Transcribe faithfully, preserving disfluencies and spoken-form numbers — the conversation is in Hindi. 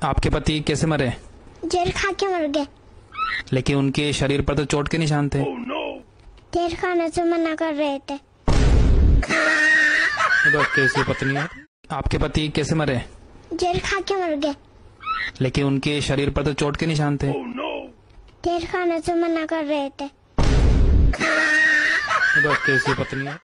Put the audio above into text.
आपके पति कैसे मरे? जहर खा के मर गए। लेकिन उनके शरीर पर तो चोट के निशान थे। oh, no. जहर खाने से मना कर रहे थे। कैसी पत्नी है? आपके पति कैसे मरे? जहर खा के मर गए। लेकिन उनके शरीर पर तो चोट के निशान थे। oh, no. जहर खाने से मना कर रहे थे। कैसी पत्नी है?